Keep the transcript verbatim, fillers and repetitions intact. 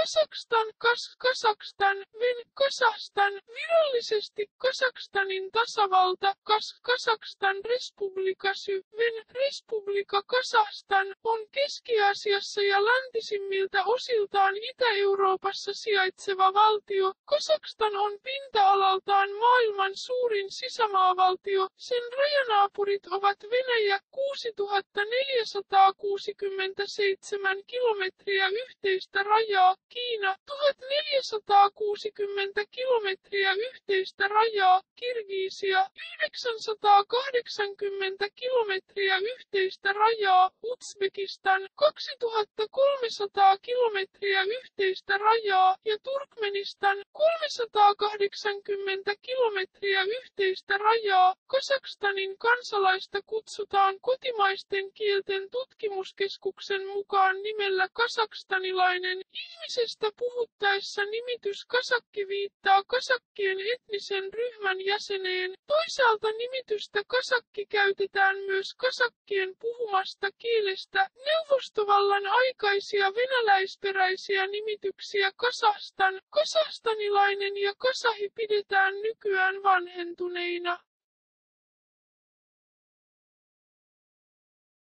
Kazakstan, Kas, Kazakstan, Ven, Kasahstan, virallisesti Kazakstanin tasavalta, Kas, Kazakstan Respublika Sy, Ven, Respublika Kazahstan, on Keski-Aasiassa ja läntisimmiltä osiltaan Itä-Euroopassa sijaitseva valtio. Kazakstan on pinta-alaltaan maailman suurin sisämaavaltio, sen rajanaapurit ovat Venäjä kuusituhattaneljäsataakuusikymmentäseitsemän kilometriä yhteistä rajaa, Kiina tuhatneljäsataakuusikymmentä kilometriä yhteistä rajaa, Kirgisia yhdeksänsataakahdeksankymmentä kilometriä yhteistä rajaa, Uzbekistan kaksituhattakolmesataa kilometriä yhteistä rajaa ja Turkmenistan kolmesataakahdeksankymmentä kilometriä yhteistä rajaa. Kazakstanin kansalaista kutsutaan kotimaisten kielten tutkimuskeskuksen mukaan nimellä kazakstanilainen. Ihmisestä puhuttaessa nimitys kasakki viittaa kasakkien etnisen ryhmän jäseneen. Toisaalta nimitystä kasakki käytetään myös kasakkien puhumasta kielestä. Neuvostovallan aikaisia venäläisperäisiä nimityksiä Kasahstan, kasahstanilainen ja kasahi pidetään nykyään vanhentuneina.